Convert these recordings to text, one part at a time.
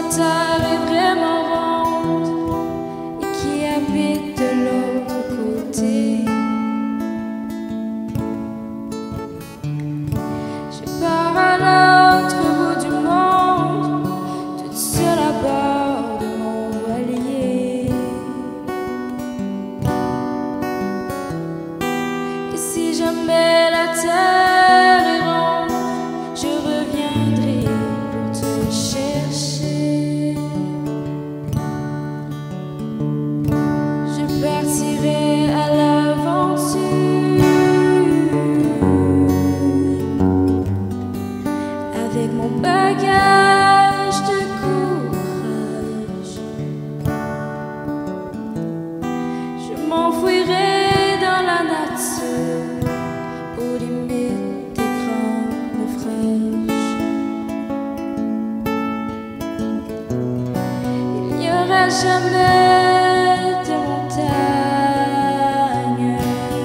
terre est vraiment ronde et qui habite de l'autre côté. Je pars à l'autre bout du monde, toute seule à bord de mon voilier. Et si jamais la terre est ronde, je reviendrai pour te chercher. Je partirai à l'aventure avec mon bagage de courage. Je m'enfouirai dans la nature aux limites des grands naufrages. Il n'y aura jamais de montagne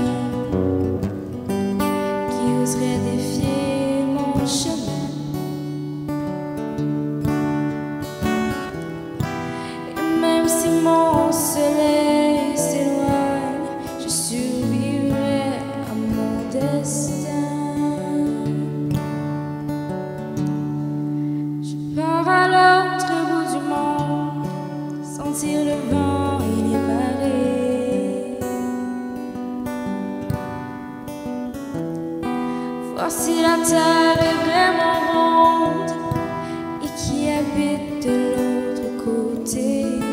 qui oserait défier mon chemin. Et même si mon soleil s'éloigne, je survivrai à mon destin. Je pars à l'autre bout du monde, sentir le vent et les marées, voir si la terre est vraiment ronde et qui habite de l'autre côté.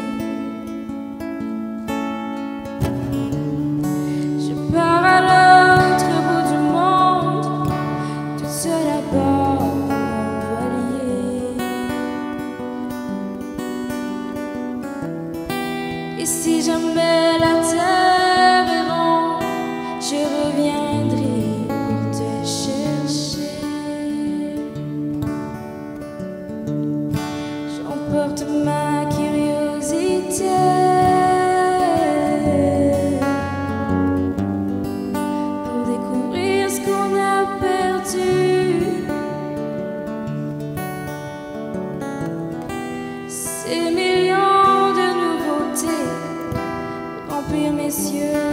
Je pars à l'autre bout du monde, toute seule à bord de mon voilier. Et si jamais la terre est ronde, je reviendrai pour te chercher. J'emporte ma curiosité pour découvrir ce qu'on a perdu. Ces millions de nouveautés remplir mes yeux